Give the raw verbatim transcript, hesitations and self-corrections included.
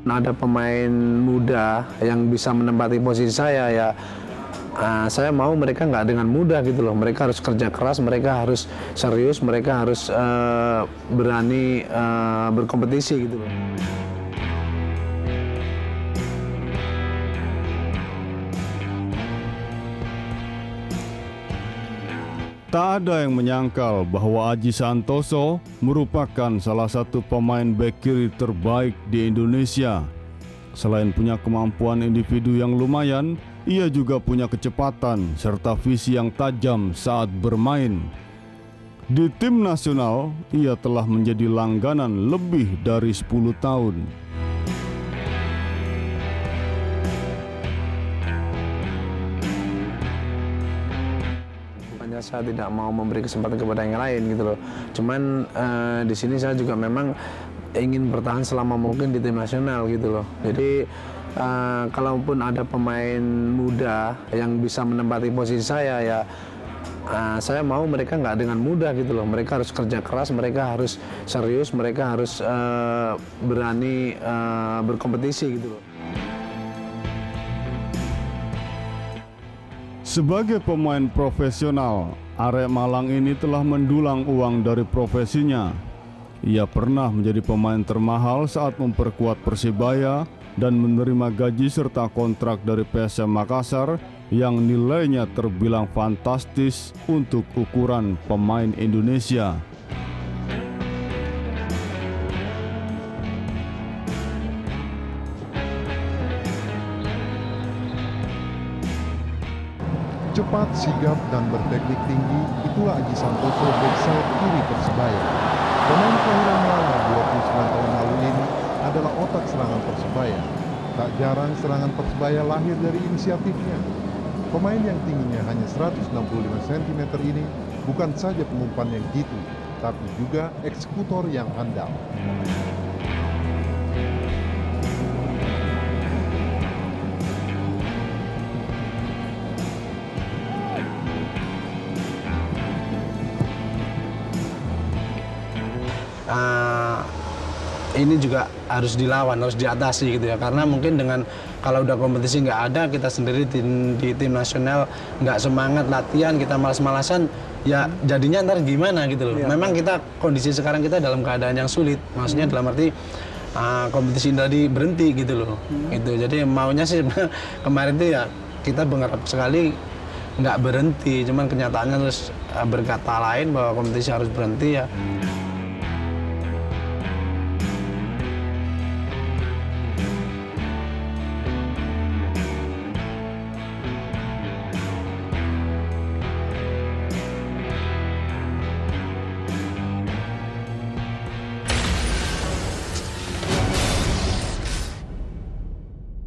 ada pemain muda yang bisa menempati posisi saya, ya uh, saya mau mereka nggak dengan mudah gitu loh. Mereka harus kerja keras, mereka harus serius, mereka harus uh, berani uh, berkompetisi gitu loh. Tak ada yang menyangkal bahwa Aji Santoso merupakan salah satu pemain bek kiri terbaik di Indonesia. Selain punya kemampuan individu yang lumayan, ia juga punya kecepatan serta visi yang tajam saat bermain. Di tim nasional, ia telah menjadi langganan lebih dari sepuluh tahun. Saya tidak mau memberi kesempatan kepada yang lain gitu loh. Cuman uh, di sini saya juga memang ingin bertahan selama mungkin di tim nasional gitu loh. Jadi uh, kalaupun ada pemain muda yang bisa menempati posisi saya, ya uh, saya mau mereka nggak dengan mudah gitu loh. Mereka harus kerja keras, mereka harus serius, mereka harus uh, berani uh, berkompetisi gitu loh. Sebagai pemain profesional, Arek Malang ini telah mendulang uang dari profesinya. Ia pernah menjadi pemain termahal saat memperkuat Persibaya dan menerima gaji serta kontrak dari P S M Makassar yang nilainya terbilang fantastis untuk ukuran pemain Indonesia. Cepat, sigap, dan berteknik tinggi, itulah Aji Santoso bek sayap kiri Persibaya. Pemain kelahiran Malang dua puluh sembilan tahun lalu ini adalah otak serangan Persibaya. Tak jarang serangan Persibaya lahir dari inisiatifnya. Pemain yang tingginya hanya seratus enam puluh lima sentimeter ini bukan saja pengumpan yang jitu, tapi juga eksekutor yang handal. Uh, ini juga harus dilawan, harus diatasi gitu ya, karena mungkin dengan kalau udah kompetisi nggak ada, kita sendiri di, di tim nasional nggak semangat latihan, kita malas-malasan, ya jadinya ntar gimana gitu loh. Ya. Memang kita kondisi sekarang kita dalam keadaan yang sulit, maksudnya hmm. dalam arti uh, kompetisi tadi berhenti gitu loh. Hmm. Gitu. Jadi maunya sih kemarin itu ya kita berharap sekali nggak berhenti, cuman kenyataannya terus uh, berkata lain bahwa kompetisi harus berhenti ya. Hmm.